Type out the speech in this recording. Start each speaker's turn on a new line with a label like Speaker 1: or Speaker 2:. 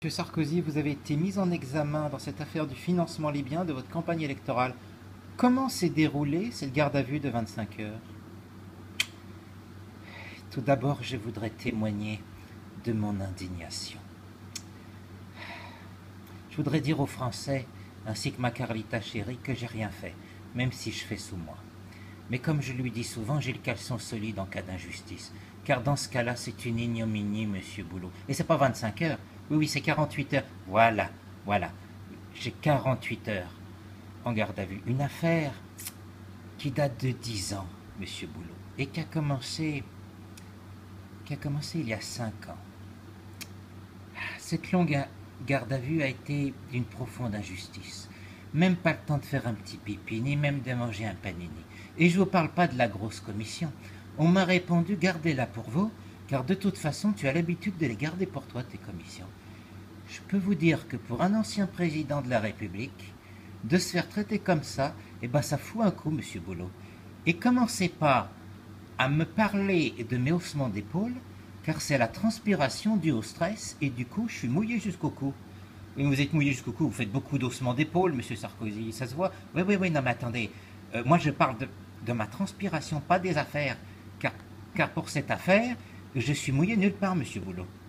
Speaker 1: Monsieur Sarkozy, vous avez été mis en examen dans cette affaire du financement libyen de votre campagne électorale. Comment s'est déroulée cette garde à vue de 25 heures? Tout d'abord, je voudrais témoigner de mon indignation. Je voudrais dire aux Français, ainsi que ma Carlita chérie, que j'ai rien fait, même si je fais sous moi. Mais comme je lui dis souvent, j'ai le caleçon solide en cas d'injustice. Car dans ce cas-là, c'est une ignominie, monsieur Boulot. Et c'est pas 25 heures. Oui, oui, c'est 48 heures. Voilà. J'ai 48 heures en garde à vue. Une affaire qui date de 10 ans, monsieur Boulot. Et qui a commencé il y a 5 ans. Cette longue garde à vue a été d'une profonde injustice. Même pas le temps de faire un petit pipi, ni même de manger un panini. Et je vous parle pas de la grosse commission. On m'a répondu, gardez-la pour vous, car de toute façon, tu as l'habitude de les garder pour toi, tes commissions. Je peux vous dire que pour un ancien président de la République, de se faire traiter comme ça, eh ben ça fout un coup, monsieur Boulot. Et commencez pas à me parler de mes haussements d'épaule, car c'est la transpiration due au stress, et du coup, je suis mouillé jusqu'au cou. Oui, vous êtes mouillé jusqu'au cou, vous faites beaucoup d'haussements d'épaule, monsieur Sarkozy, ça se voit. Oui, non, mais attendez, moi je parle de ma transpiration, pas des affaires, car pour cette affaire, je suis mouillé nulle part, monsieur Boulot.